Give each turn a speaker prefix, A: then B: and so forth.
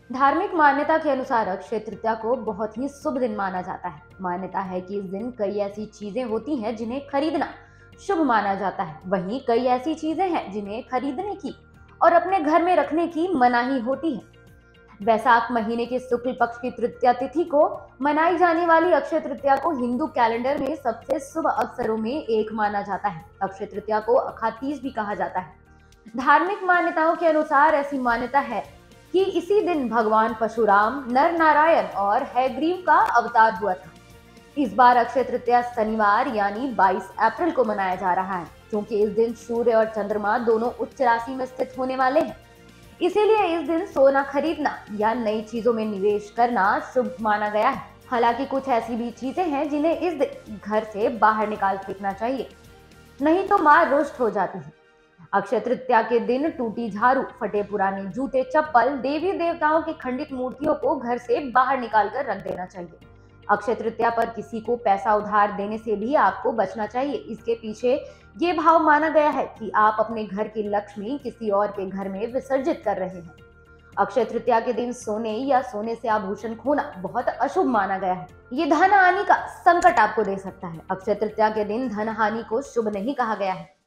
A: धार्मिक मान्यता के अनुसार अक्षय तृतीया को बहुत ही शुभ दिन माना जाता है। मान्यता है कि इस दिन कई ऐसी चीजें होती हैं जिन्हें खरीदना शुभ माना जाता है। वहीं कई ऐसी चीजें हैं जिन्हें खरीदने की और अपने घर में रखने की मनाही होती है। वैशाख महीने के शुक्ल पक्ष की तृतीया तिथि को मनाई जाने वाली अक्षय तृतीया को हिंदू कैलेंडर में सबसे शुभ अवसरों में एक माना जाता है। अक्षय तृतीया को अखातीज भी कहा जाता है। धार्मिक मान्यताओं के अनुसार ऐसी मान्यता है कि इसी दिन भगवान परशुराम, नर नारायण और हैग्रीव का अवतार हुआ था। इस बार अक्षय तृतीया शनिवार यानी 22 अप्रैल को मनाया जा रहा है, क्योंकि इस दिन सूर्य और चंद्रमा दोनों उच्च राशि में स्थित होने वाले हैं। इसीलिए इस दिन सोना खरीदना या नई चीजों में निवेश करना शुभ माना गया है। हालांकि कुछ ऐसी भी चीजें हैं जिन्हें इस दिन घर से बाहर निकाल फेंकना चाहिए, नहीं तो मां रुष्ट हो जाती है। अक्षय तृतीया के दिन टूटी झाड़ू, फटे पुराने जूते, चप्पल, देवी देवताओं की खंडित मूर्तियों को घर से बाहर निकाल कर रख देना चाहिए। अक्षय तृतीया पर किसी को पैसा उधार देने से भी आपको बचना चाहिए। इसके पीछे ये भाव माना गया है कि आप अपने घर की लक्ष्मी किसी और के घर में विसर्जित कर रहे हैं। अक्षय तृतीया के दिन सोने या सोने से आभूषण खोना बहुत अशुभ माना गया है। ये धन हानि का संकट आपको दे सकता है। अक्षय तृतीया के दिन धन हानि को शुभ नहीं कहा गया है।